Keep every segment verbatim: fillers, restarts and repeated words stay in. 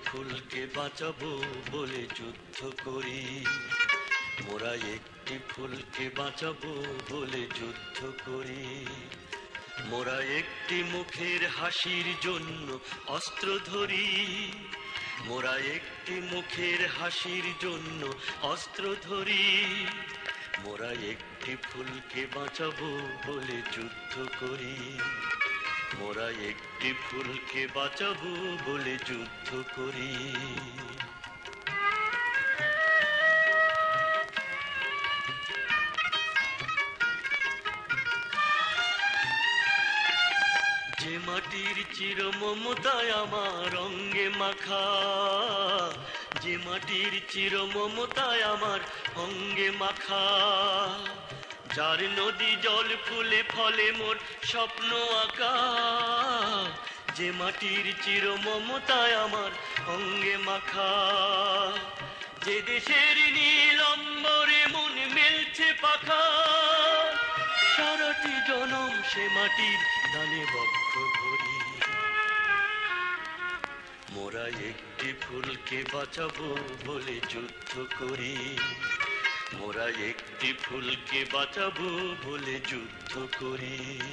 ফুলকে বাঁচাবো বলে যুদ্ধ করি, মোরা একটি ফুলকে বাঁচাবো বলে যুদ্ধ করি। মোরা একটি মুখের হাসির জন্য অস্ত্র ধরি, মোরা একটি মুখের হাসির জন্য অস্ত্র ধরি। মোরা একটি ফুলকে বাঁচাবো বলে যুদ্ধ করি, মোরা একটি ফুলকে বাঁচাবো বলে যুদ্ধ করি। যে মাটির চির মমতায় আমার অঙ্গে মাখা, যে মাটির চির মমতায় আমার অঙ্গে মাখা, যার নদী জল ফুলে ফলে মোর স্বপ্ন আঁকা। যে মাটির চির মমতায় আমার অঙ্গে মাখা, যে দেশের নীল অম্বরে মন মেলছে পাখা, সারাটি জনম সে মাটির দানে বক্ষ ভরি। মোরা একটি ফুলকে বাঁচাবো বলে যুদ্ধ করি, মোরা একটি ফুলকে বাঁচাবো বলে যুদ্ধ করি।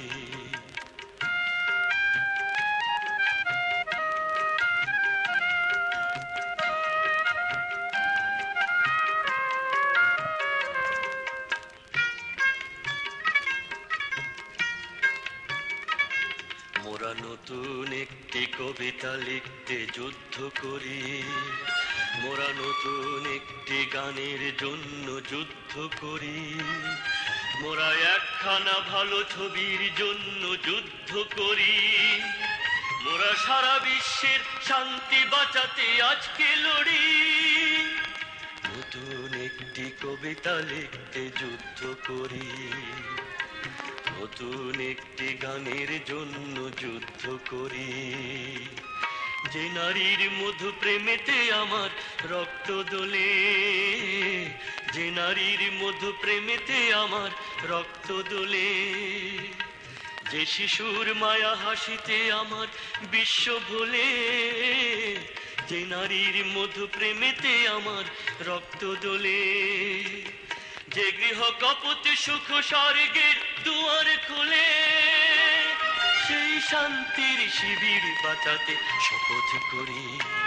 মোরা নতুন একটি কবিতা লিখতে যুদ্ধ করি, মোরা নতুন একটি গানের জন্য যুদ্ধ করি। মোরা একখানা ভালো ছবির জন্য যুদ্ধ করি। মোরা সারা বিশ্বের শান্তি বাঁচাতে আজকে লড়ি। নতুন একটি কবিতা লিখতে যুদ্ধ করি, নতুন একটি গানের জন্য যুদ্ধ করি। যে নারীর মধু প্রেমেতে আমার রক্ত দোলে, যে নারীর মধু প্রেমেতে আমার রক্ত দোলে, যে শিশুর মায়া হাসিতে আমার বিশ্ব ভোলে, যে নারীর মধু প্রেমেতে আমার রক্ত দোলে, যে গৃহ কপতি সুখ স্বর্গের দুয়ার খুলে, সেই শান্তির শিবির বাঁচাতে শপথ করি।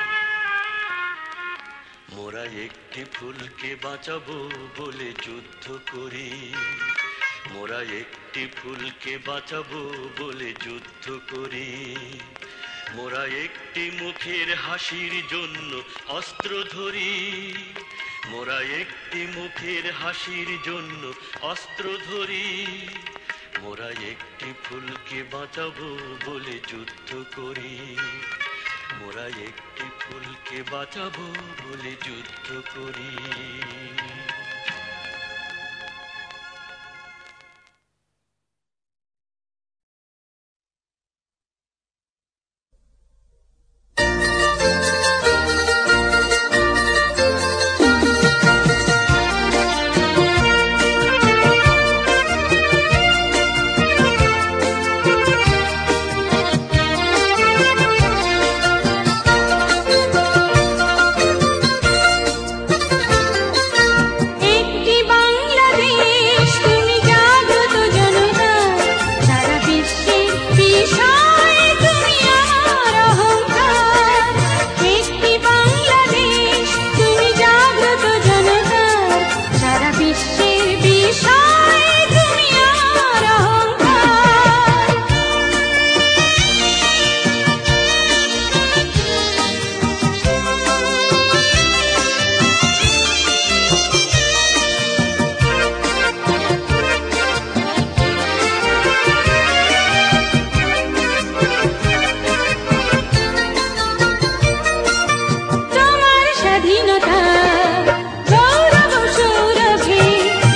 মোরা একটি ফুলকে বাঁচাবো বলে যুদ্ধ করি, মোরা একটি ফুলকে বাঁচাবো বলে যুদ্ধ করি। মোরা একটি মুখের হাসির জন্য অস্ত্র ধরি, মোরা একটি মুখের হাসির জন্য অস্ত্র ধরি। মোরা একটি ফুলকে বাঁচাবো বলে যুদ্ধ করি, মোরা একটি ফুলকে বাঁচাবো বলে যুদ্ধ করি। স্বাধীনতা গৌরব সৌরভে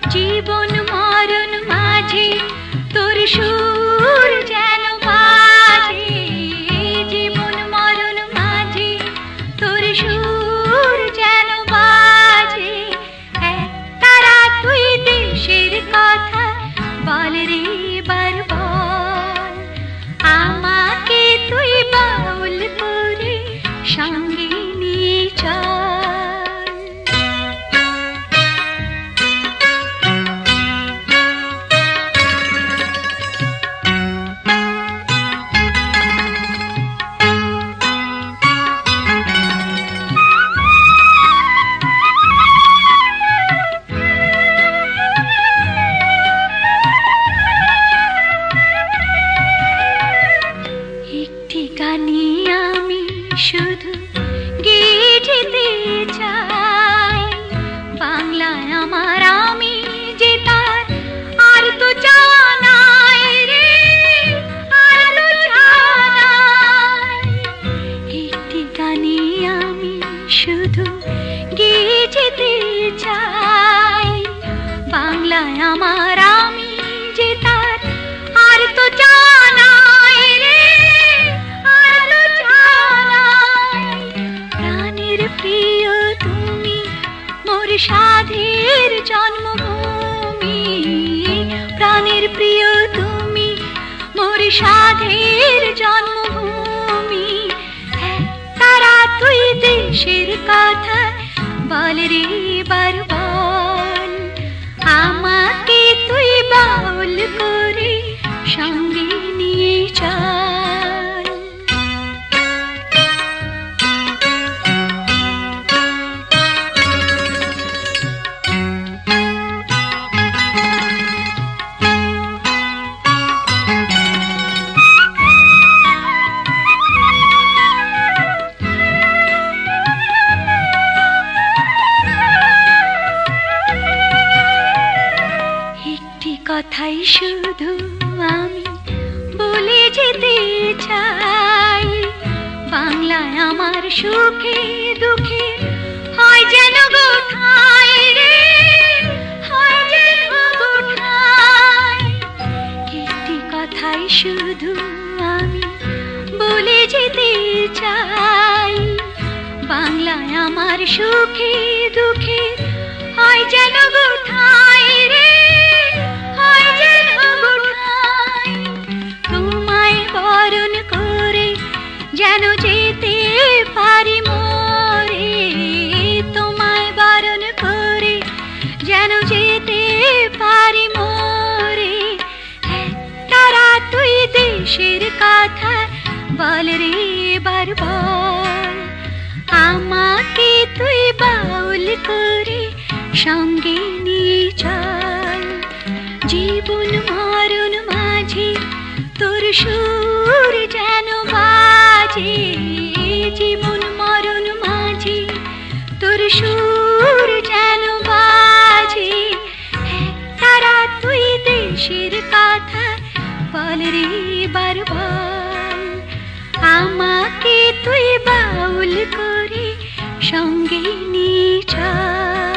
জীবন মরণ মাঝে তোর সুর যেন বাজে, জীবন মরণ মাঝে তোর সুর যেন বাজে। তারা তুই দেশের কথা বল রে বার বল, আমাকে তুই বাউল করে সঙ্গে নিয়ে চল। একটি গানে আমি শুধু গেয়ে যেতে চাই, বাংলায় আমার আমি যে তার আর তো জানাই রে, আর তো জানাই। একটি গানে আমি শুধু গেয়ে যেতে চাই, বাংলায় আমার আমি যে তার আর তো জানাই রে, আর তো জানাই। প্রাণের প্রিয় তুমি মোর সাধের জন্মভূমি, প্রাণের প্রিয় তুমি মোর সাধের জন্মভূমি। তারা তুই দেশের কথা বল রে বার বল, আমাকে তুই বাউল করে সঙ্গে নিয়ে চল। একটি কথাই শুধু আমি বলে যেতে চাই, বাংলায় আমার সুখে দুঃখে হয় যেন গো ঠাঁই রে, হয় যেন গো ঠাঁই। একটি কথাই শুধু আমি বলে যেতে চাই, বাংলায় আমার সুখে দুঃখে হয় যেন গো ঠাঁই রে, হয় যেন গো ঠাঁই। তোমায় বরণ করে যেন যেতে পারি মোরে, তোমায় বরণ করে যেন যেতে পারি মোরে। তারা তুই দেশের কথা বল রে বার বল, আমাকে তুই বাউল করে সঙ্গে নিয়ে চল। জীবন মরণ মাঝে তোর সুর যেন বাজে, জীবন মরণ মাঝে তোর সুর যেন বাজে। তারা তুই দেশের কথা বল রে বার বল, আমাকে তুই বাউল করে সঙ্গে নিয়ে চল।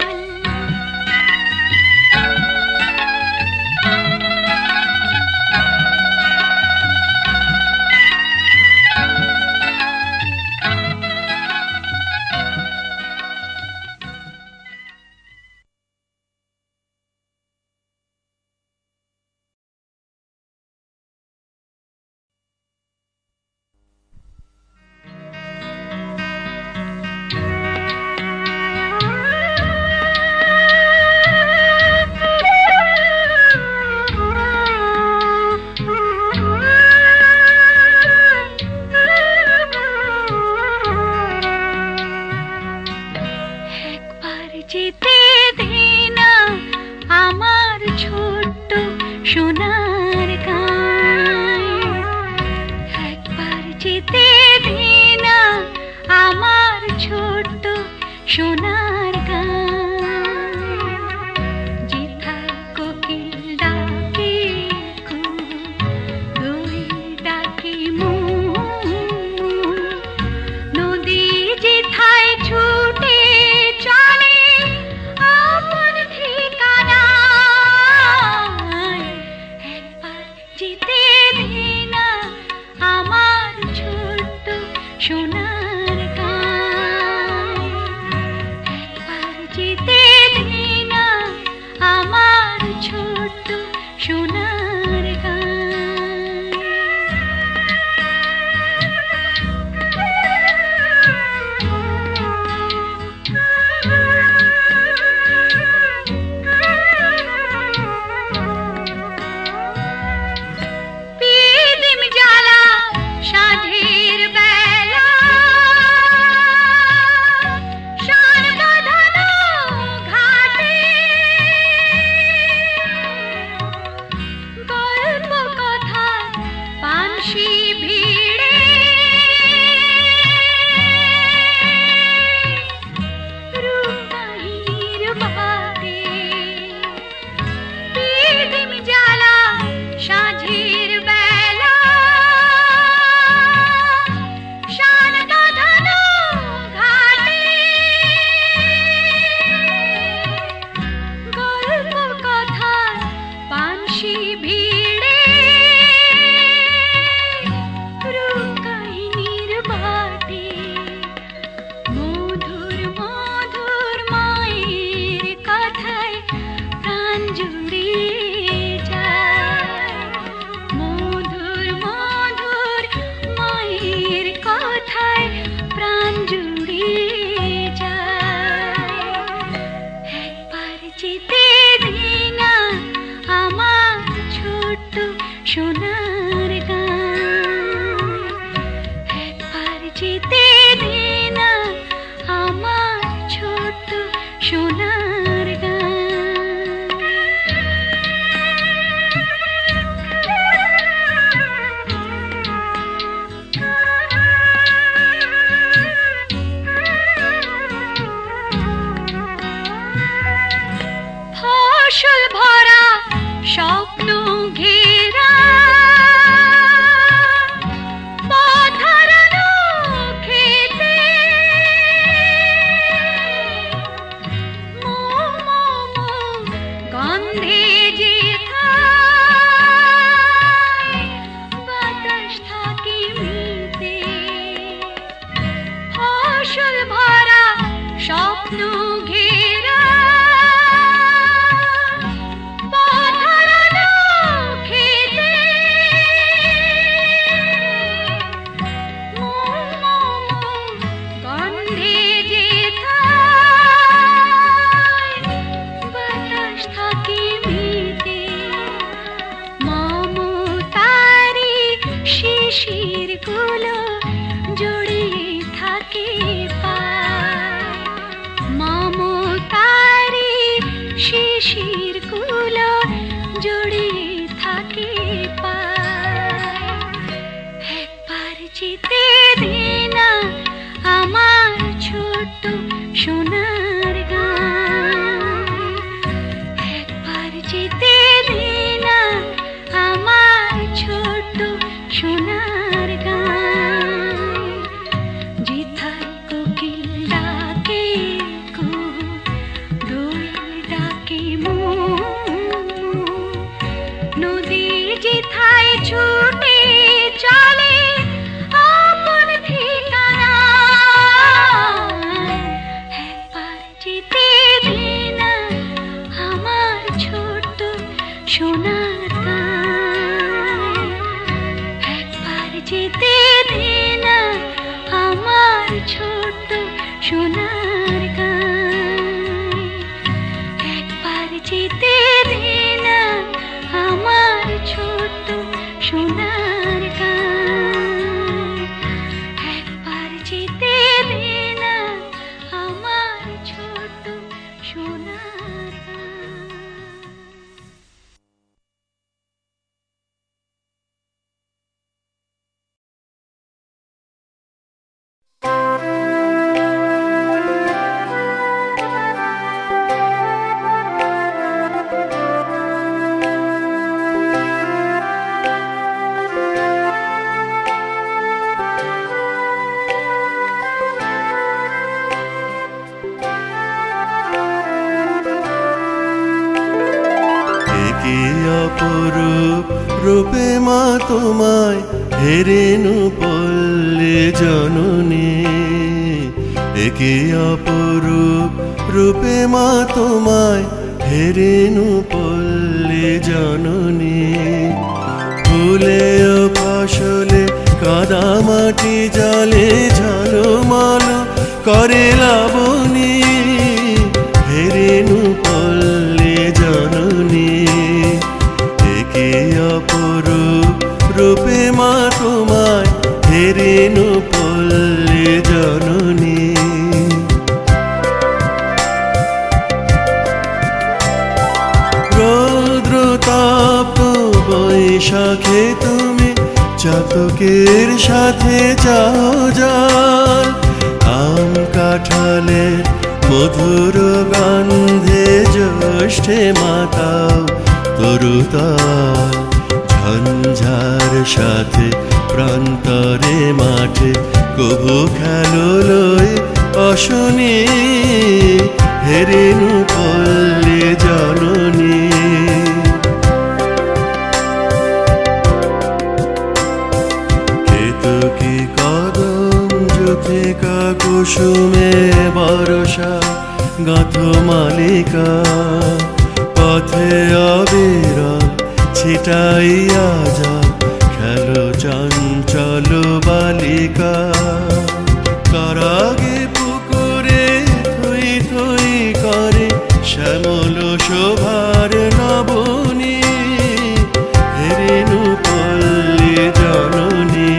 যেতে দে না আমার ছোট্ট সোনার গাঁয়, একবার যেতে দে না আমার ছোট্ট সোনার গাঁয়। যেথায় কোকিল ডাকে দই ডাকে মু, নদী যেথায় ছুটে চলে আপন ঠিকানা জুড়িয়ে যায়। মধুর মধুর মায়ের কথায় প্রাণ জুড়িয়ে যায়। একবার যেতে দে না আমার ছোট্ট সোনার গাঁয়। একবার যেতে দে না আমার ছোট্ট সোনার গাঁয়। ফসল ভরা স্বপ্ন ঘেরা পথ হারানো খেতে মোমো মো গন্ধে যেথায় বাতাস থাকে মিতে। ফসল ভরা স্বপ্ন ঘেরা পথ হারানো খেতে মোমো মো গন্ধে যেথায় বাতাস থাকে মিতে। মমতারি শিশির গুলো জড়িয়ে থাকে পায়। মমতারি শিশির গুলো জড়িয়ে থাকে পায়। একবার যেতে দে না আমার ছোট্ট সোনার গাঁয়। একবার যেতে দে না আমার ছোট্ট সোনার গাঁয়। যেথায় কোকিল ডাকে কুহু, দোয়েল ডাকে মো, নদী যেথায় ছুটে চলে আপন ঠিকানায়। একবার যেতে দে না আমার ছোট্ট সোনার গাঁয়। একবার যেতে দে না আমার ছোট্ট সোনার গাঁয়। একবার যেতে দে না আমার ছোট্ট সোনার গাঁয়। একবার যেতে দে না আমার ছোট্ট সোনার গাঁয়। অপরূপ রূপে মা তোমায় হেরেনু পল্লে জননী। একে অপরূপ রূপে মা তোমায় হেরেনু পল্লে জননী। ফুলে ও ফসলে কাদা মাটি জলে ঝলমল করে লাবণী। হেরেনু পল্লে জননী। একে অপরূপ রূপে মা তোমায় হেরেনু পল্লে জননী। রৌদ্র তাপ বৈশাখে তুমি চাতকের সাথে যাও জল। আম কাঁঠালের মধুর গন্ধে জ্যৈষ্ঠে মাতাও তরুতল। ঝঞ্ঝার সাথে প্রান্তরে মাঠে কভু খেলো লই অশনি। হেরেনু পল্লে জননী। কেতকী কদম জ্যোতিকা কুসুমে বরষা গাথ মালিকা। পথে অবিরল ছিটাইয়া যাও খেলো চঞ্চল বালিকা কারাগে পুকুরে থই থই করে শ্যামল শোভার নবনী হেরেনু পল্লী জননী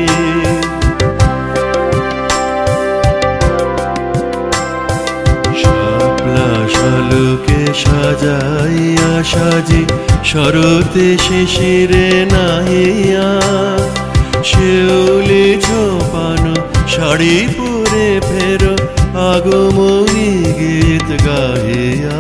শাপলা শালুকে সাজাইয়া সাজি শরতে শিশিরে নাহিয়া শিউলি ঝোপানো শাড়ি পরে ফেরো আগমনী গীত গাহিয়া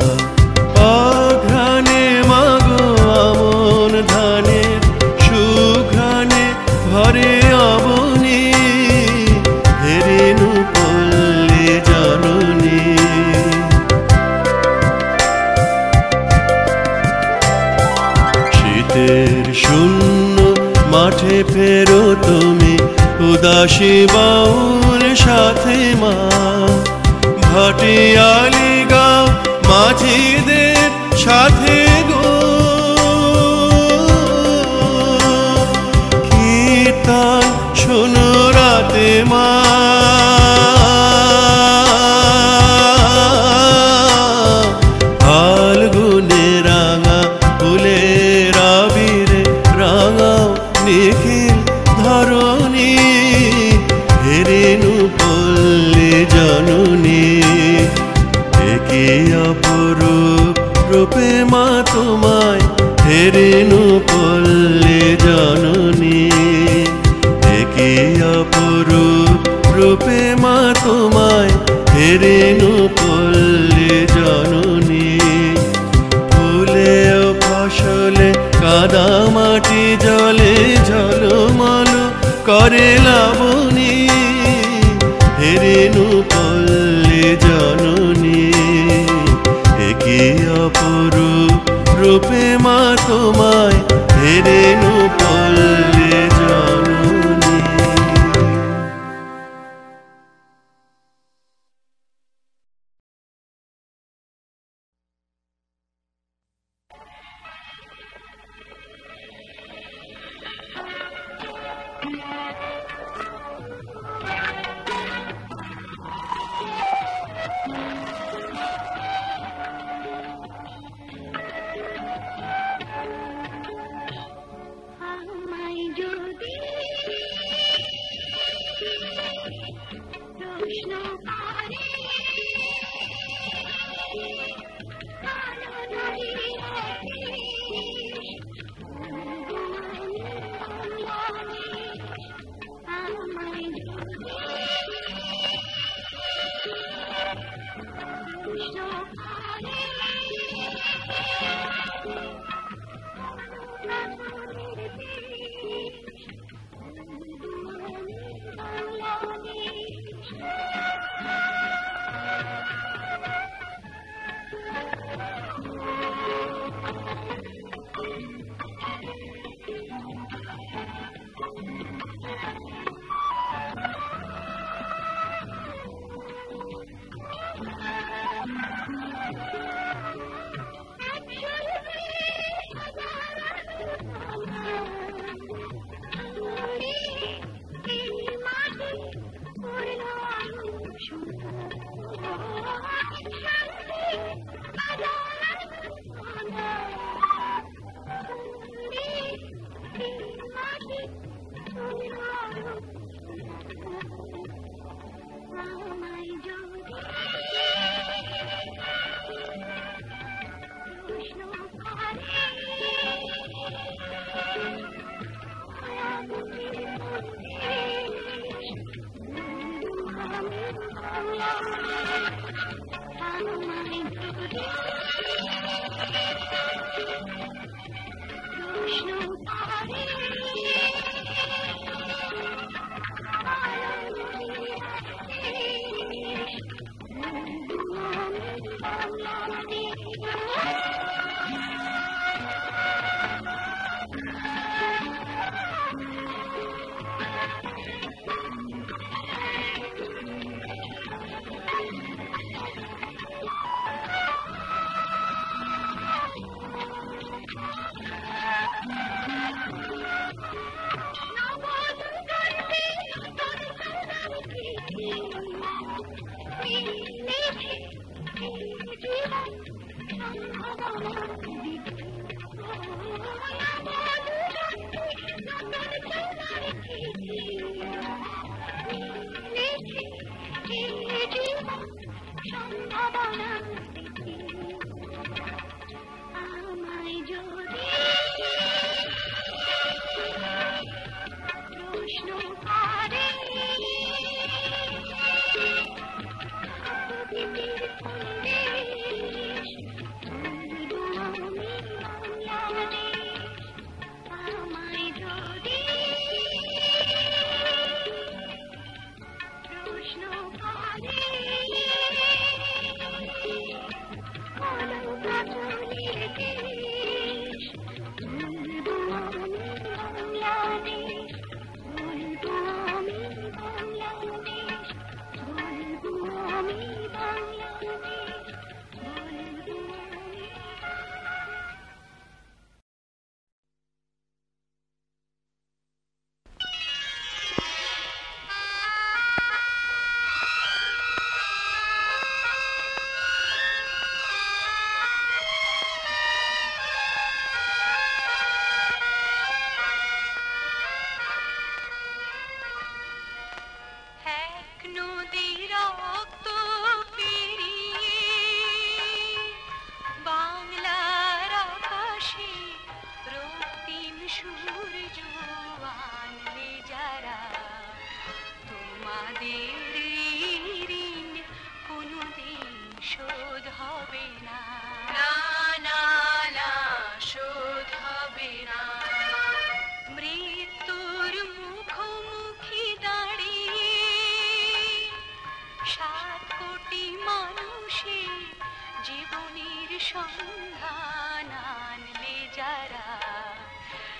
অঘ্রাণে মাগো আমন ধানের সুঘ্রাণে ভরে অবনী হেরেনু পল্লী জননী শীতের শূন্য মাঠে ফেরো তুমি উদাসী বাউল সাথে মা ভাটিয়ালি গাও মাঝিদের সাথে গো কীর্তন শোনো রাতে মা ফাল্গুনে রাঙা ফুলের আবিরে রাঙাও নিখিল ধরণী হেরেনু পল্লী জননী একে অপরূপ রূপে মা তোমায় হেরেনু পল্লী জননী একে অপরূপ রূপে মা তোমায় হেরেনু পল্লী জননী ফুলে ও ফসলে কাদা মাটি জলে ঝলমল করে লাবণী হেরেনু পল্লী জননী একে অপরূপ রূপে মা তোমায় হেরেনু পল্লী জননী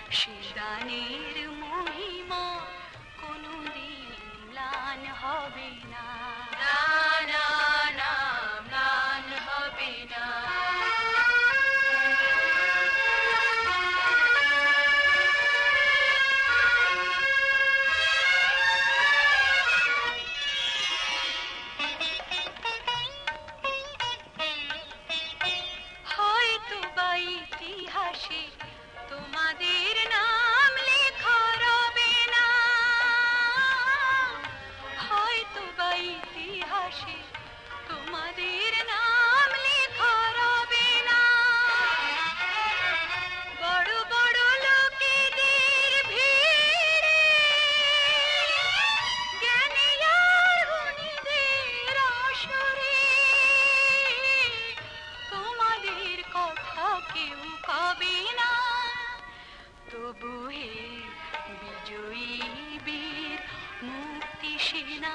সে দানের মহিমা কোনদিন ম্লান হবে না, না না না ম্লান হবে না। হয়তো বা ইতিহাসে তোমাদের নাম লেখা রবে না, হয়তো বা ইতিহাসে তোমাদের নাম লেখা রবে না। বড় বড় লোকেদের ভিড়ে জ্ঞানী আর গুণীদের আসরে তোমাদের কথা কেউ কবে না। তবু হে বিজয়ী বীর মুক্তি সেনা,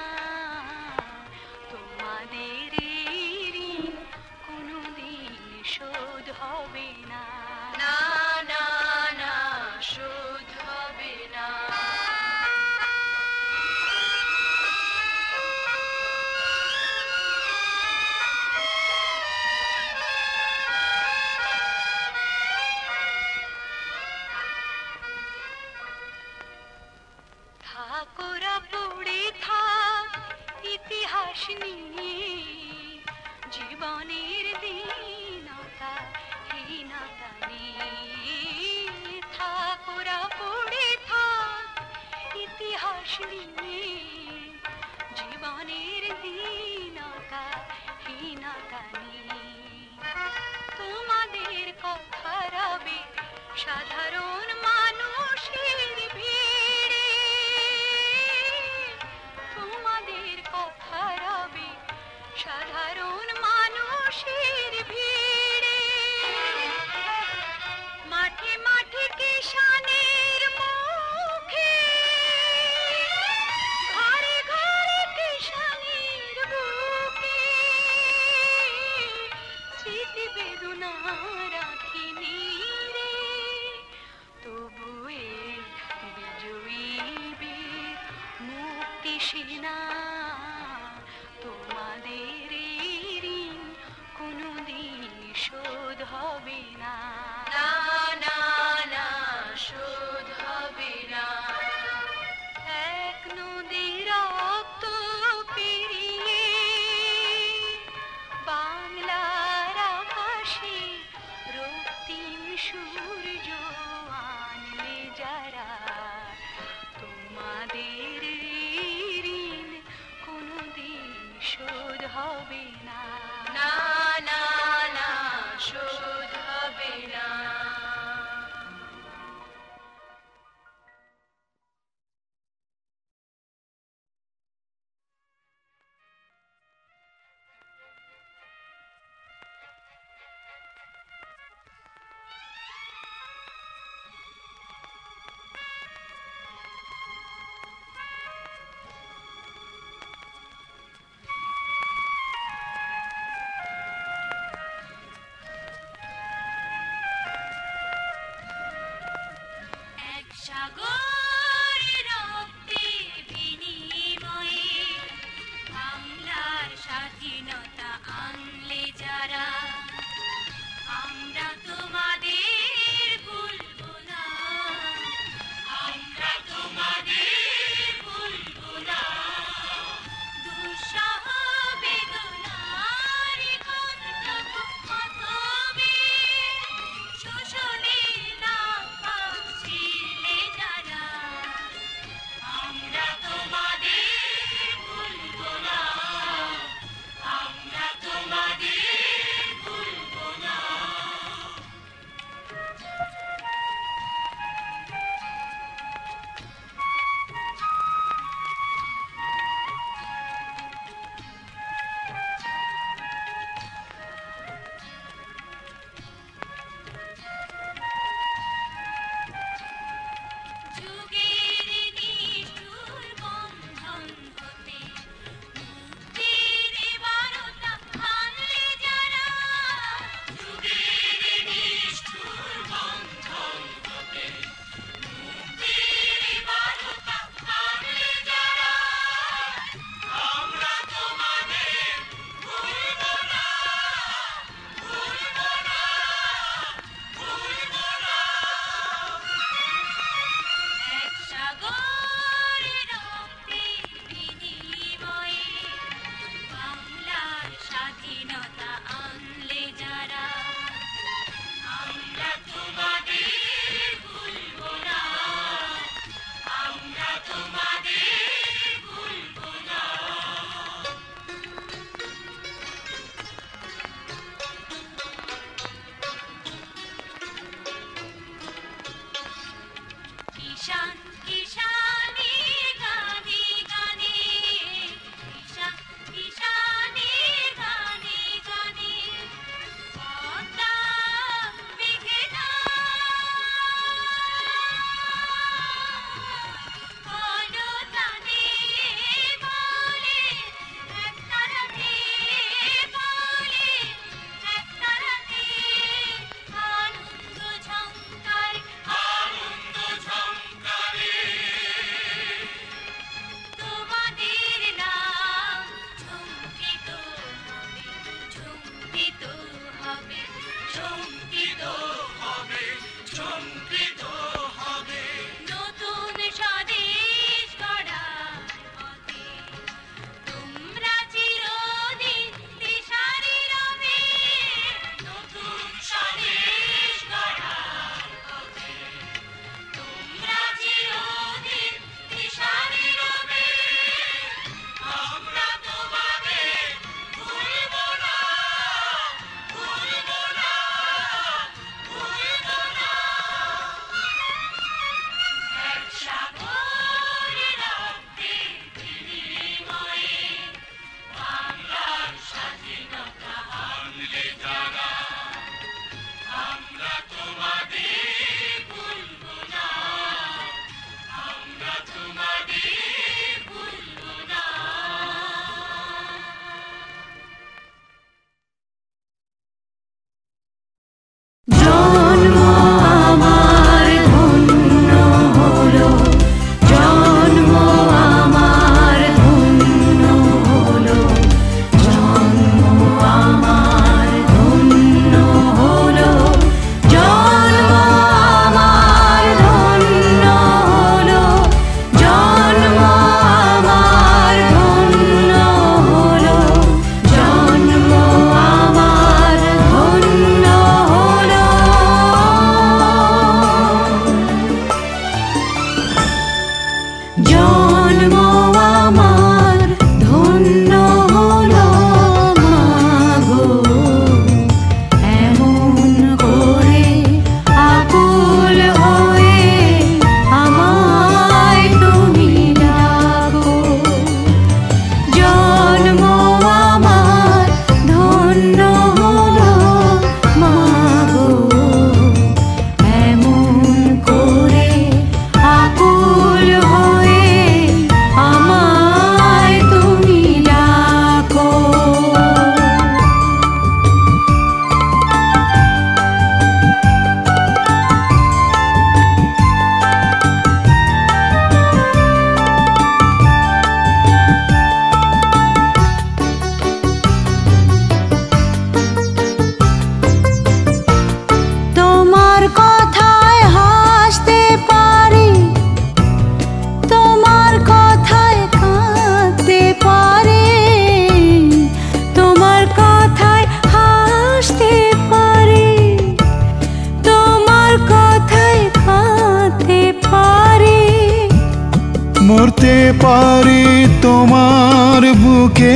তোমাদের ঋণ কোনদিন শোধ হবে না, না না না শোধ হবে না। থাকোরা পড়ে থাক ইতিহাস নিয়ে, জীবনের দীনতা হীনতা নিয়ে। থাকোরা পড়ে থাক ইতিহাস নিয়ে, জীবনের দীনতা হীনতা নিয়ে। তোমাদের কথা রবে সাধারণ মানুষের ভিড়ে, তোমাদের কথা রবে সাধারণ মানুষের ভিড়ে। মাঠে মাঠে কিষানের মুখে, ঘরে ঘরে কিষানের বুকে স্মৃতি বেদনা রাখিনি রে। তবু এ বিজয়ী বীর মুক্তি সেনা, তোমাদের ঋণ কোনদিন শোধ হবে না, না না না শোধ হবে না। এক নদী রক্ত পেরিয়ে বাংলার আকাশে রক্তিম সূর্য আনলে যারা, তোমাদের ঋণ কোনদিন শোধ হবে না, না না না শোধ হবে না। ঈশান ঈশানে গানে গানে ঈশান ঈশানে গানে গানে পদ্মা মেঘনা কলতানে বলে একতারাতে বলে একতারাতে আনন্দ ঝংকার আনন্দ ঝংকারে তোমাদের নাম ঝঙ্কিত হবে ঝঙ্কিত হবে ঝঙ্কিত হবে ঝঙ্কিত হবে নতুন স্বদেশ গড়ার পথে তোমরা চিরদিন দিশারি রবে নতুন স্বদেশ গড়ার পথে তোমরা চিরদিন দিশারি রবে আমরা তোমাদের ভুলব না ভুলব না ভুলব না এক সাগরে রক্তের বিনিময়ে বাংলার স্বাধীনতা আনলে যারা আমরা তোমাদের ভুলব না আমরা তোমাদের ভুলব না জন্ম আমার ধন্য হলো জন্ম আমার ধন্য হলো জন্ম আমার ধন্য হলো জন্ম আমার ধন্য হলো জন্ম আমার ধন্য হলো জন্ম আমার ধন্য হলো জন্ম আমার ধন্য হলো মাগো এমন করে আকুল হয়ে আমায় তুমি ডাকো জন্ম আমার ধন্য হলো মাগো এমন করে আকুল হয়ে আমায় তুমি ডাকো তোমার কথায় হাসতে পারি তোমার কথায় কাঁদতে পারি তোমার কথায় হাসতে পারি তোমার কথায় কাঁদতে পারি মরতে পারি তোমার বুকে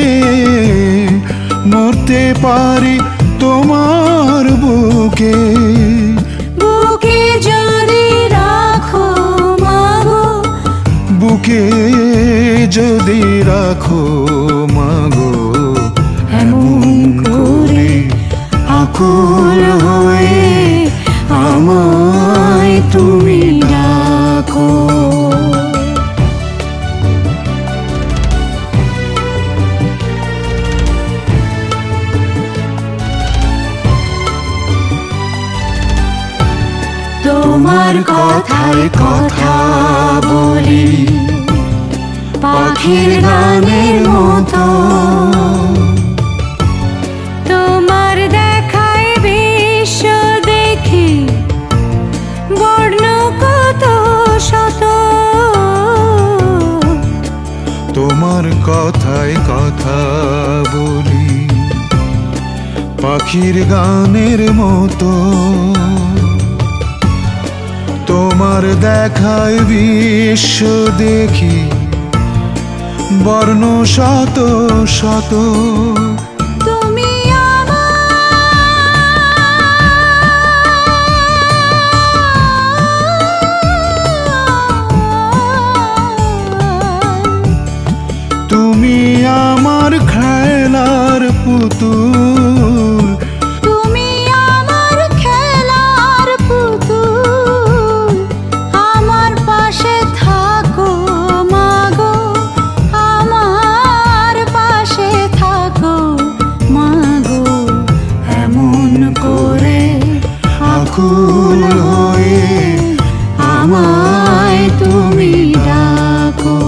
মরতে পারি তোমার বুকে বুকে যদি রাখো মাগো বুকে যদি রাখো মাগো এমন করে আকুল হয়ে আমায় তুমি ডাকো তোমার কথায় কথা বলি পাখির গানের মতো তোমার দেখায় বিশ্ব দেখি বর্ণ কত শত তোমার কথায় কথা বলি পাখির গানের মতো তোমার দেখায় বিশ্ব দেখি বর্ণ শত শত তুমি আমার আকুল হয়ে আমায় তুমি ডাকো।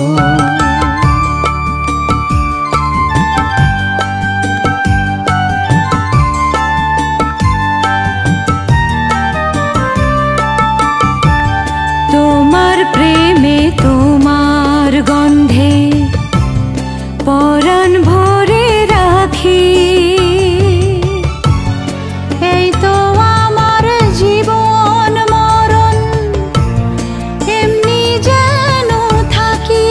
তোমার প্রেমে তোমার গন্ধে পরাণ ভরে রাখি, এই তো আমার জীবন মরণ এমনি যেন থাকি।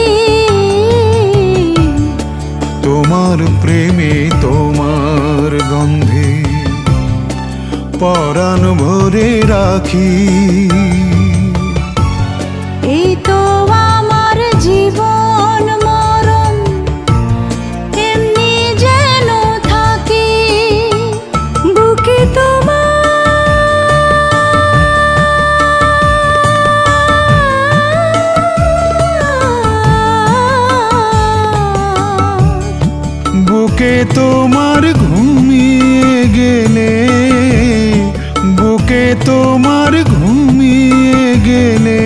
তোমার প্রেমে তোমার গন্ধে পরাণ ভরে রাখি, এই তো আমার জীবন মরণ এমনি যেন থাকি। বুকে তোমার বুকে তোমার ঘুমিয়ে গেলে, বুকে তোমার ঘুমিয়ে গেলে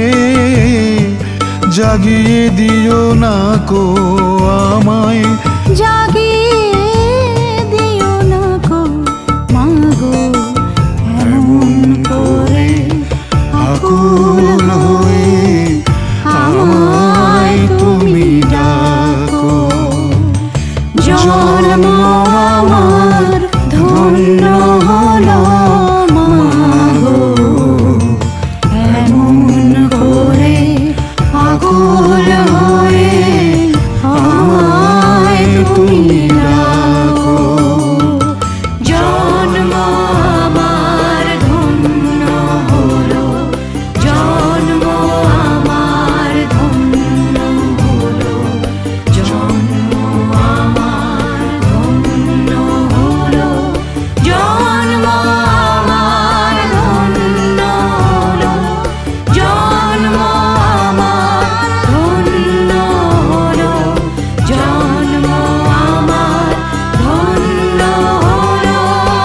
জাগিয়ে দিও না কো আমায়, জাগিয়ে দিও না গো মাগো এমন করে আকুল হয়ে আমায় তুমি ডাকো। জন্ম আমার ধন্য হলো মাগো এমন করে আকুল হয়ে আমায় তুমি ডাকো। জন্ম আমার ধন্য হলো, জন্ম আমার ধন্য হলো, জন্ম আমার ধন্য হলো, জন্ম আমার ধন্য হলো, জন্ম আমার ধন্য হলো, জন্ম আমার ধন্য হলো।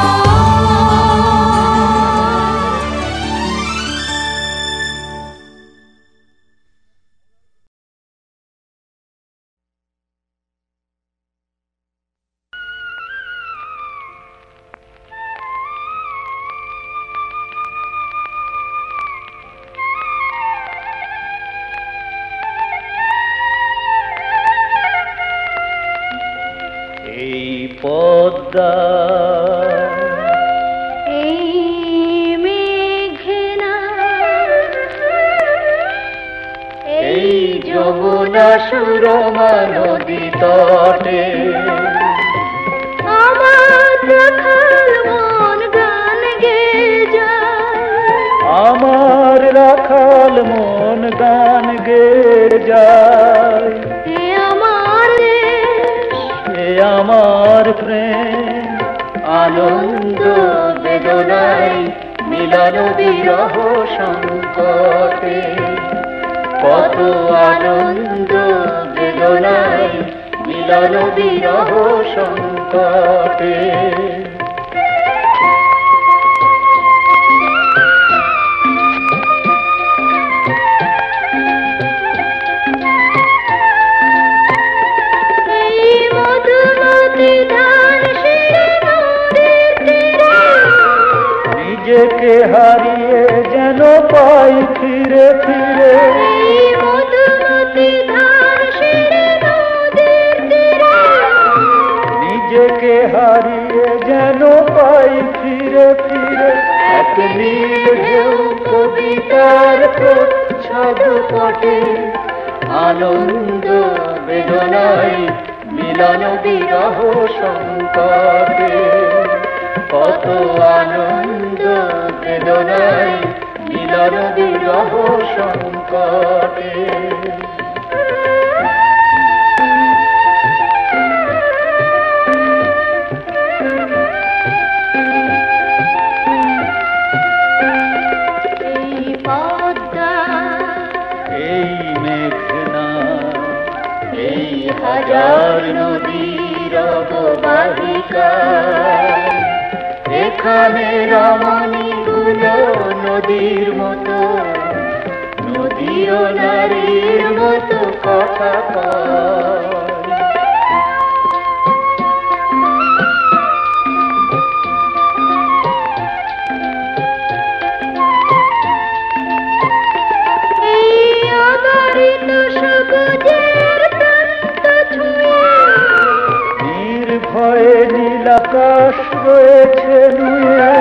এই পদ্মা এই মেঘনা এই যমুনা সুরমা নদী তটে আমার রাখাল মন গান গেয়ে যায়, আমার রাখাল মন গান গেয়ে যায়। এ আমার দেশ, এ আমার প্রেম আনন্দ বেদনায় মিলন বিরহ সংকটে, কত আনন্দ বেদনায় মিলন বিরহ সংকটে। এই মধুমতি ধান শিরে নদীর তীরে, নিজেকে হারিয়ে যেন পাই ফিরে ফিরে, এই মধুমতি ধান শিরে নদীর তীরে, নিজেকে হারিয়ে যেন পাই ফিরে ফিরে। এক নীল ঢেউ কবিতার প্রচ্ছদ পটে আনন্দ বেদনায় মিলন বিরহ সংকটে, কত আনন্দ বেদনায় মিলন বিরহ সংকটে। এই পদ্মা এই মেঘনা এই হাজার নদীর অববাহিকা, এখানে রমণী হলো নদীর মতো, নদীও নারীর মতো কথা কয়। নির্ভয়ে নীলাকাশ রয়েছে নুয়ে,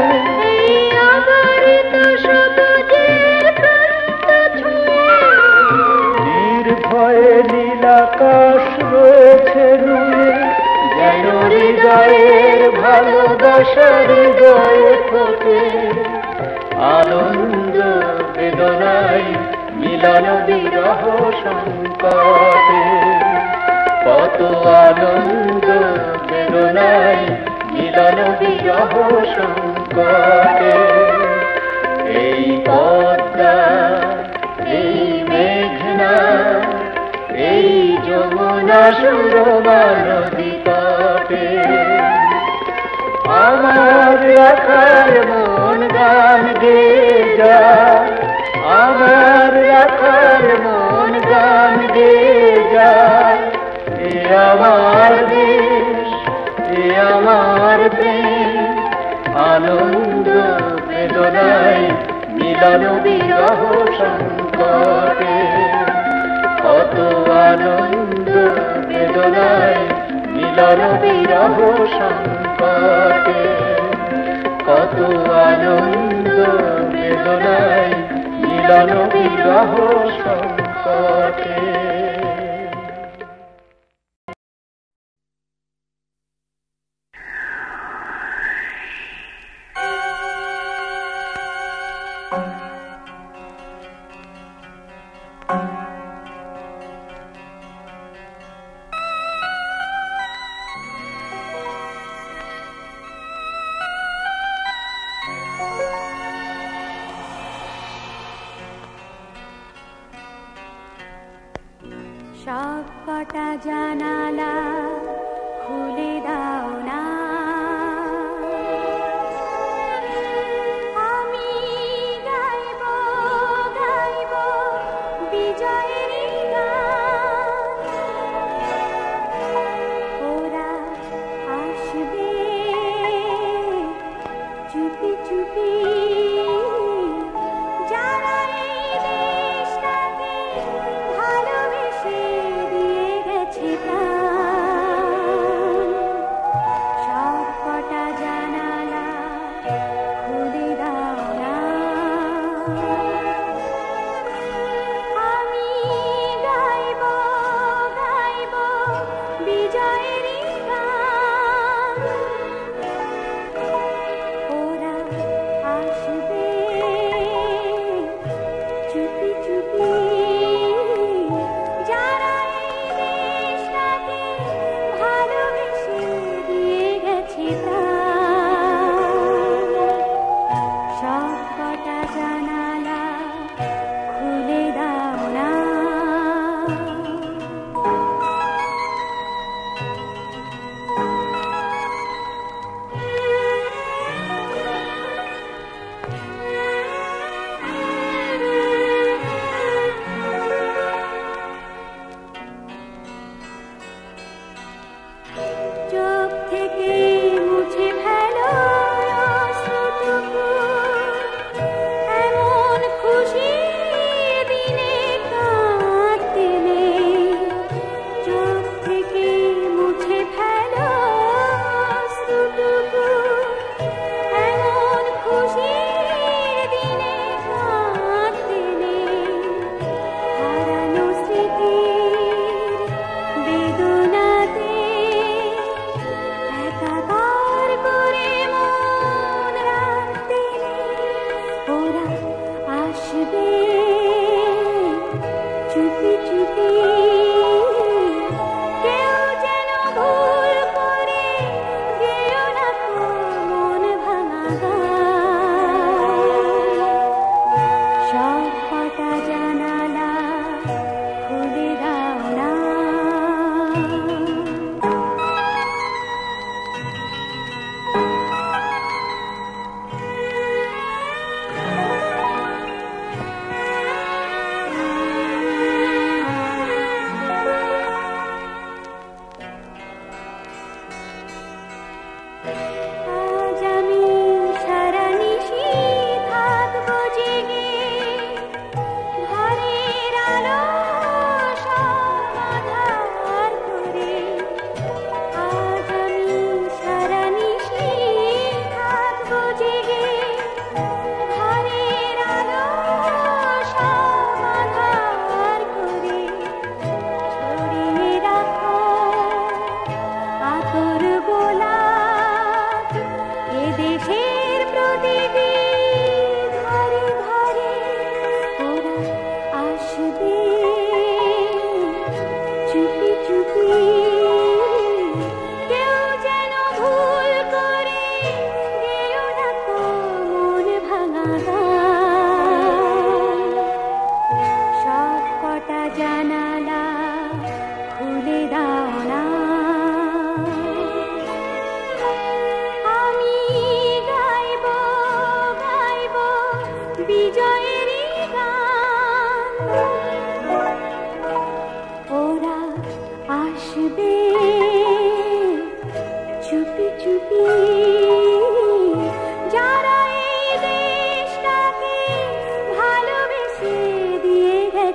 নির্ভয়ে নীলাকাশ রয়েছে নুয়ে, যেন হৃদয়ের ভালোবাসার হৃদয়ে ফোটে আনন্দ বেদনায় মিলন বিরহ সংকটে। কত আনন্দ বেদনায় মিলন বিরহ সংকটে। এই পদ্মা, এই মেঘনা, এই যমুনা সুরমা নদী তটে আমার রাখার মন গান গেয়ে যায়, আমার রাখার মন গান গেয়ে যায়। এ আমার দেশ, এ আমার প্রেম, আনন্দ বেদনায় মিলন বিরহ সংকটে। কত আনন্দ বেদনায় মিলন বিরহ সংকটে, কত আনন্দ বেদনায় মিলন বিরহ সংকটে। সব কটা জানালা খুলে দাও না, আমি গাইব গাইব বিজয়ের গান। ওরা আসবে চুপি চুপি, যারা এই দেশটাকে ভালোবেসে দিয়ে গেছে প্রাণ। সব কটা জানালা খুলে দাও না, আমি গাইব গাইব বিজয়ের গান। ওরা আসবে চুপি চুপি, যারা এই দেশটাকে ভালোবেসে দিয়ে গেছে প্রাণ। সব কটা জানালা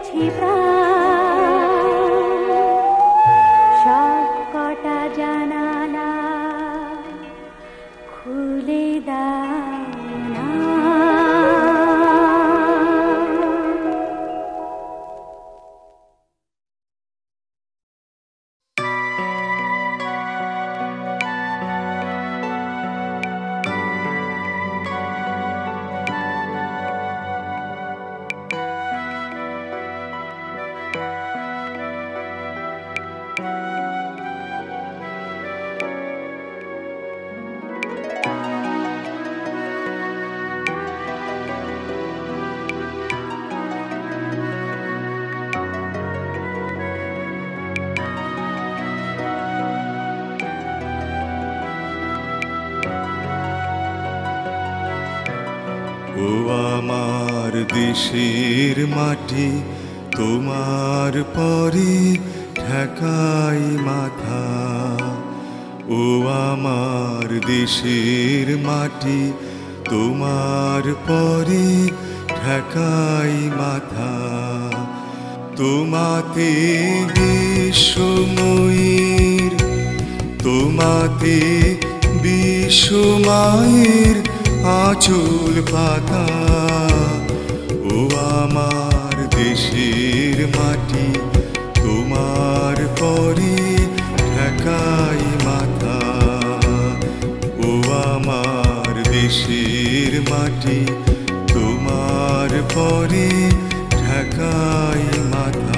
দিয়েছি প্রাণ সব কটা জানালা খুলে দাও না। ও আমার দেশের মাটি তোমার পরে ঠেকাই মাথা। ও আমার দেশের মাটি তোমার পরে ঠেকাই মাথা। তোমাতে বিশ্বময়ীর তোমাতে বিশ্বমায়ের আঁচল পাতা। ও আমার দেশের মাটি তোমার পরে ঠেকাই মাথা। ও আমার দেশের মাটি তোমার পরে ঠেকাই মাথা।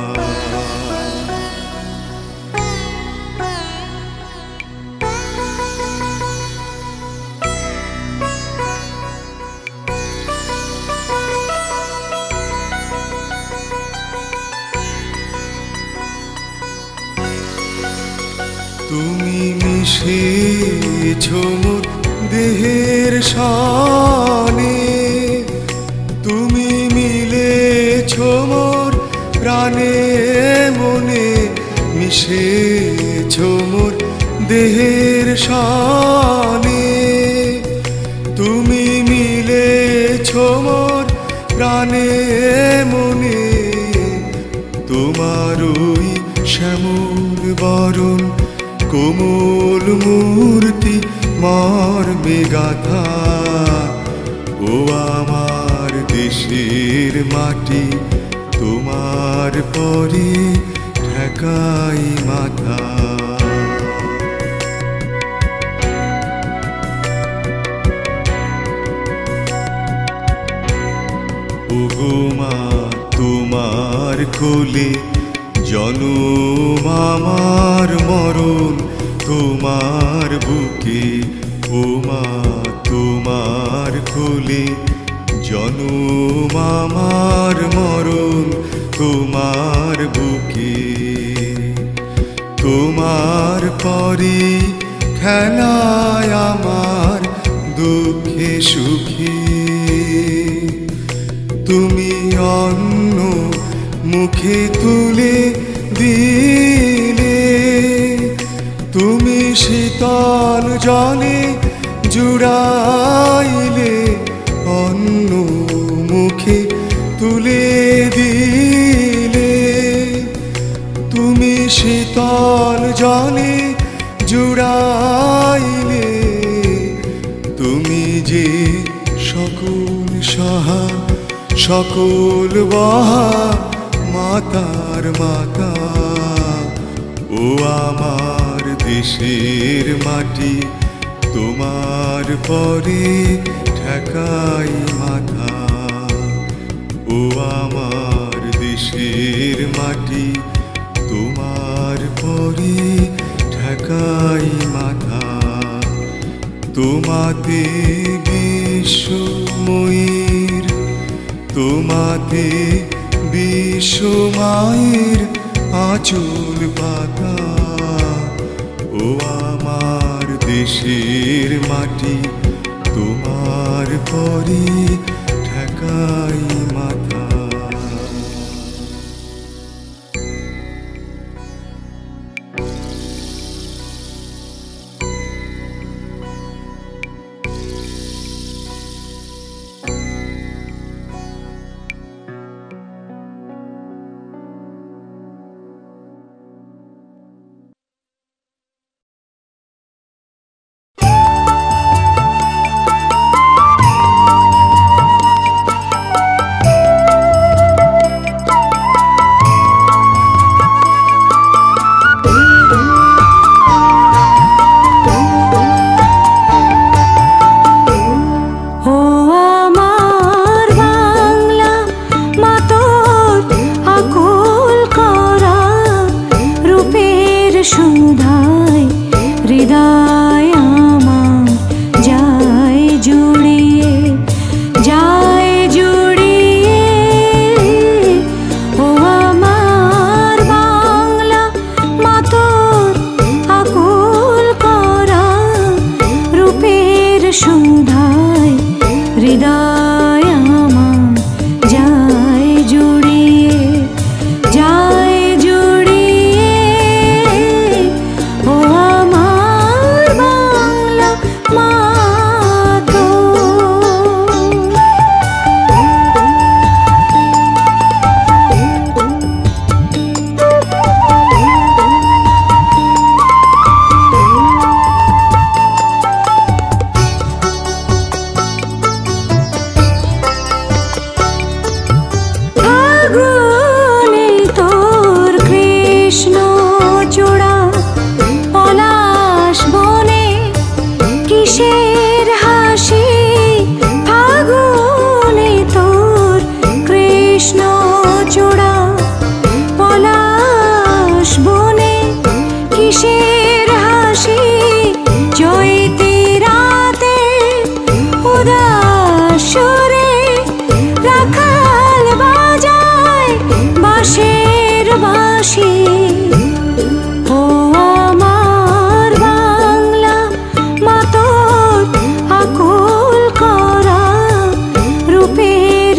তুমি মিশেছ মোর দেহের সনে, তুমি মিলেছ মোর প্রাণে মনে। মিশেছ মোর দেহের সনে, তুমি মিলেছ মোর প্রাণে মনে। তোমারই শ্যামল বরণ কোমল মূর্তি মর্মে গাথা। ও আমার দেশের মাটি তোমার পরে ঠেকাই মাথা। ওগো মা তোমার কোলে জনম আমার মরণ তোমার বুকে। ও মা তোমার কোলে জনম আমার মরণ তোমার বুকে। তোমার পরে খেলায় আমার দুঃখে সুখে। তুমি অন্য মুখে তুলে দিলে, তুমি শীতল জলে জুড়াইলে। অন্য মুখে তুলে দিলে, তুমি শীতল জলে জুড়াইলে। তুমি যে সকল সহা সকল বহা মাতার মাতা। ও আমার দেশের মাটি তোমার পরে ঠেকাই মাথা। ও আমার দেশের মাটি তোমার পরে ঠেকাই মাথা। তোমাতে বিশ্বময়ীর তোমাতে বিশ্বমায়ের আঁচল পাতা। ও আমার দেশের মাটি তোমার পরে ঠেকাই মাথা।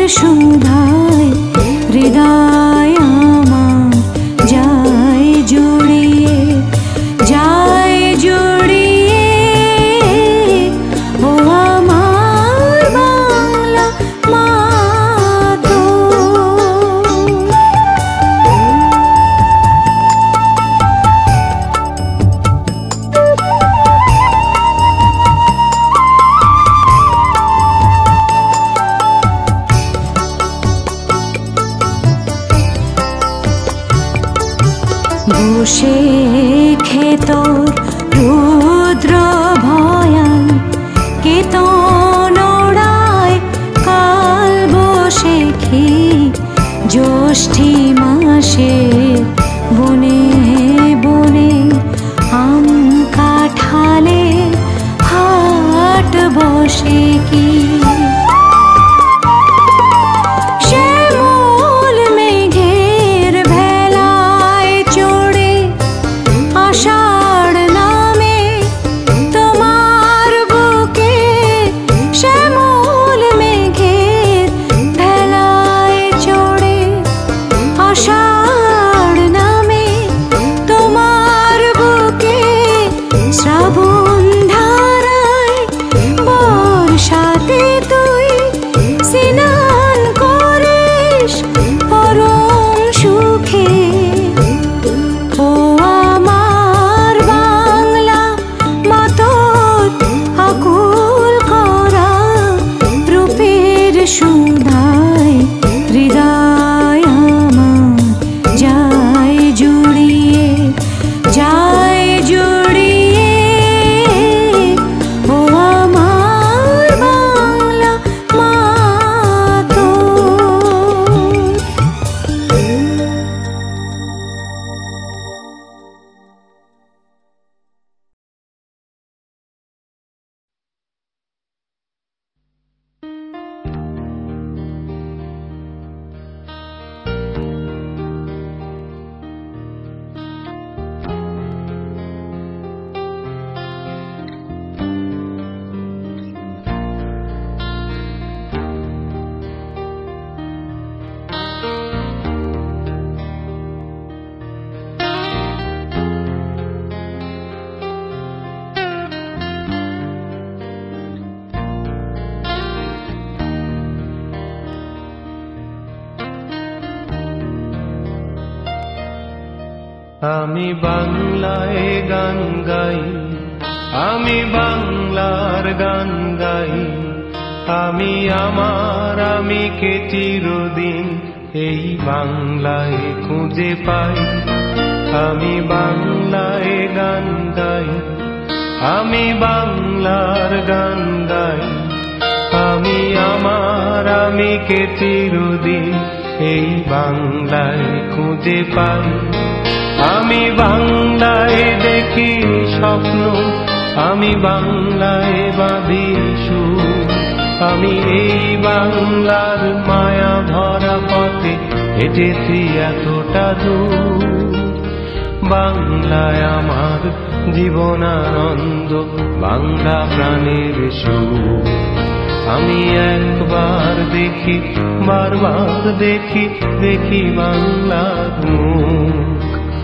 সুধায় হৃদয় আমার যায় জুড়িয়ে, যায় জুড়িয়ে। ও আমার বাংলা মা তো। বসে খেতর রুদ্র ভয়াল কেতন ওড়ায় কাল বসেখি জ্যৈষ্ঠী মাসে বনে বনে আম কাঁঠালে হাট বসে কি। আমি বাংলায় গান গাই, আমি বাংলার গান গাই, আমি আমার আমিকে চিরদিন এই বাংলায় খুঁজে পাই। আমি বাংলায় গান গাই, আমি বাংলার গান গাই, আমি আমার আমিকে চিরদিন এই বাংলায় খুঁজে পাই। আমি বাংলায় দেখি স্বপ্ন, আমি বাংলায় বাঁধি সুর, আমি এই বাংলার মায়া ভরা পথে হেঁটেছি এতটা দূর। বাংলায় আমার জীবনানন্দ, বাংলা প্রাণের সুর। আমি একবার দেখি, বারবার দেখি, দেখি বাংলার মুখ।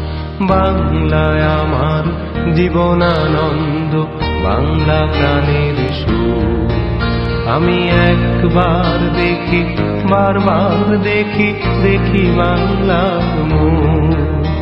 বাংলায় আমার জীবনানন্দ, বাংলা প্রাণের সুর। আমি একবার দেখি, বারবার দেখি, দেখি বাংলার মুখ।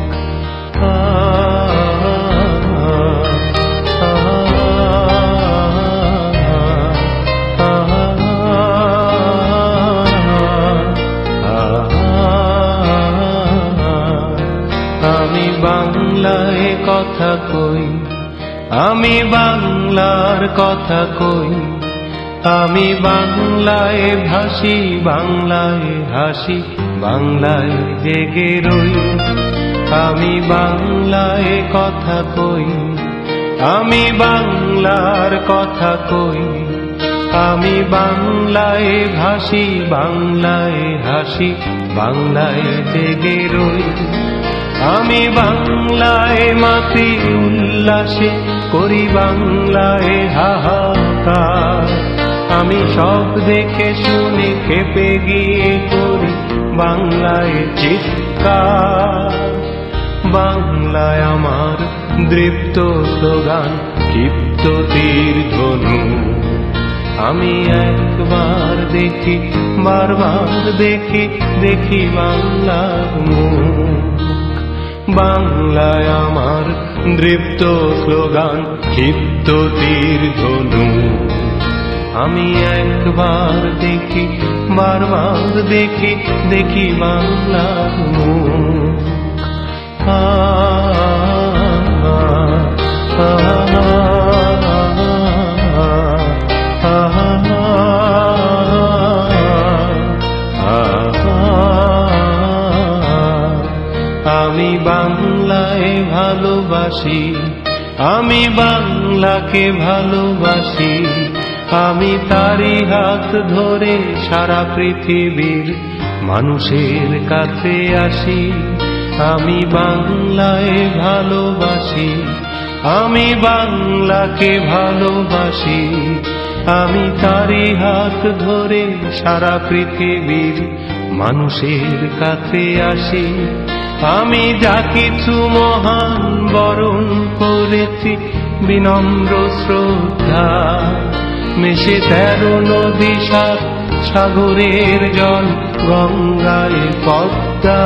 আমি বাংলায় কথা কই, আমি বাংলার কথা কই, আমি বাংলায় ভাসি, বাংলায় হাসি, বাংলায় জেগে রই। আমি বাংলায় কথা কই, আমি বাংলার কথা কই, আমি বাংলায় ভাসি, বাংলায় হাসি, বাংলায় জেগে রই। আমি বাংলায় মাতি উল্লাসে করি, বাংলায় হাহাকার। আমি সব দেখে শুনে খেপে গিয়ে করি বাংলায় চিৎকার। বাংলায় আমার দৃপ্ত স্লোগান, ক্ষিপ্ত তীর ধনু। আমি একবার দেখি, বারবার দেখি, দেখি বাংলার মুখ। বাংলায় আমার দৃপ্ত স্লোগান, ক্ষিপ্ত তীর ধনু। আমি একবার দেখি, বারবার দেখি, দেখি বাংলার মুখ। আ আ আমি বাংলায় ভালোবাসি, আমি বাংলাকে ভালোবাসি। আমি তারি হাত ধরে সারা পৃথিবীর মানুষের কাছে আসি। আমি বাংলায় ভালোবাসি, আমি বাংলাকে ভালোবাসি। আমি তারি হাত ধরে সারা পৃথিবীর মানুষের কাছে আসি। আমি যা কিছু মহান বরণ করেছি বিনম্র শ্রদ্ধা, মেশে তেরো নদী সাত সাগরের জল গঙ্গায় পদ্মা।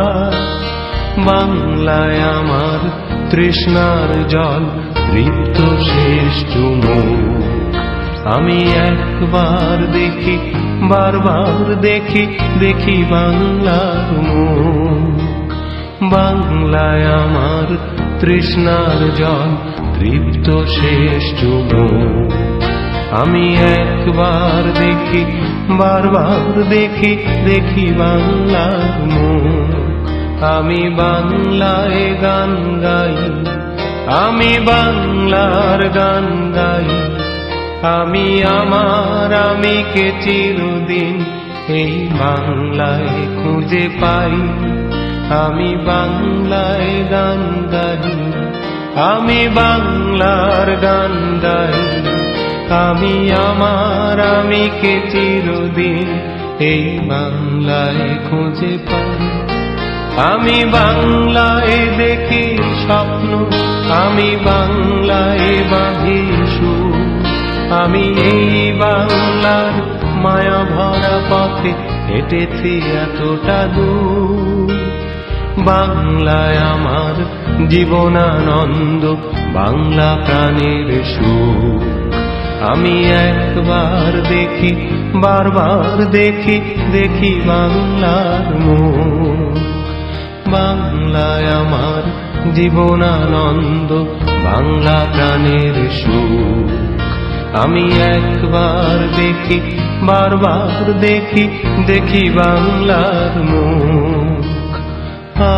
বাংলায় আমার তৃষ্ণার জল তৃপ্ত শেষ চুমুক। আমি একবার দেখি, বারবার দেখি, দেখি বাংলার মুখ। বাংলায় আমার তৃষ্ণার জল তৃপ্ত শেষ চুমুক। আমি একবার দেখি, বারবার দেখি, দেখি বাংলার মুখ। আমি বাংলায় গান গাই, আমি বাংলার গান গাই। আমি আমার আমিকে চিরদিন এই বাংলায় খুঁজে পাই। আমি বাংলায় গান গাই, আমি বাংলার গান গাই। আমি আমার আমিকে চিরদিন এই বাংলায় খুঁজে পাই। আমি বাংলায় দেখি স্বপ্ন, আমি বাংলায় বাঁধি সুর। আমি এই বাংলার মায়া ভরা পথে হেঁটেছি এতটা দূর। বাংলায় আমার জীবনানন্দ, বাংলা প্রাণের সুখ। আমি একবার দেখি, বারবার দেখি, দেখি বাংলার মুখ। বাংলায় আমার জীবনানন্দ, বাংলা প্রাণের সুখ। আমি একবার দেখি, বারবার দেখি, দেখি বাংলার মুখ। আ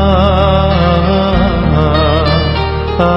আ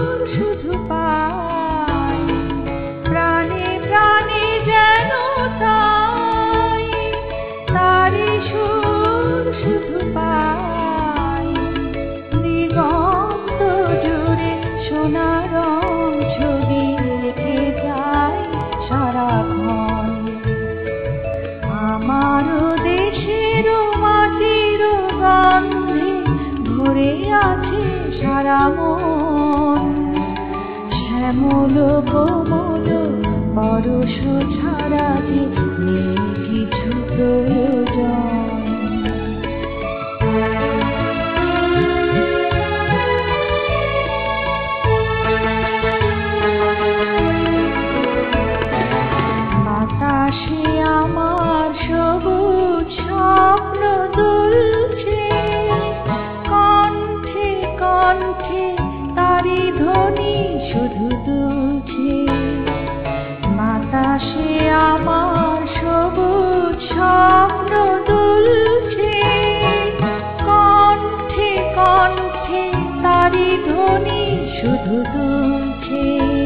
প্রাণে প্রাণে যেন তা সারা মন শ্যামল কোমল পরশ ছাড়া যে নেই কিছু প্রয়োজন। বাতাসে আমার সবুজ স্বপ্ন দুলছে, কণ্ঠে কণ্ঠে তারি ধ্বনি শুধু দুলছে। বাতাসে আমার সবুজ স্বপ্ন দুলছে, কণ্ঠে কণ্ঠে তারি ধ্বনি শুধু দুলছে।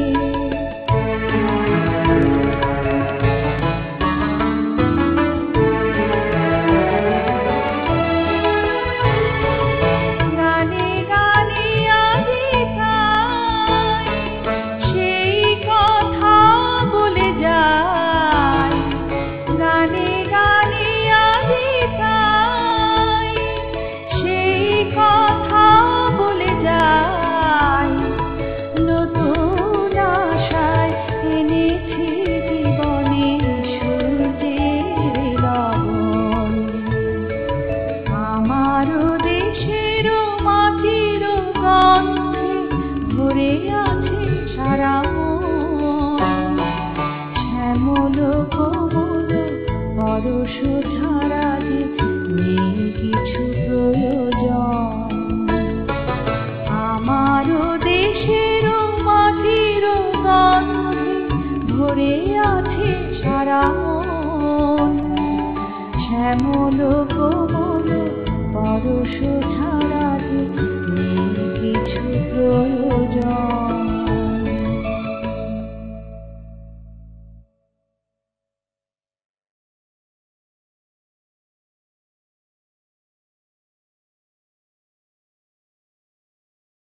পরশ ছাড়া যে নেই কিছু প্রয়োজন। আমারও দেশেরও মাটিরও গন্ধে ভরে আছে সারা মন, শ্যামল কোমল পরশ ছাড়া যে নেই কিছু প্রয়োজন।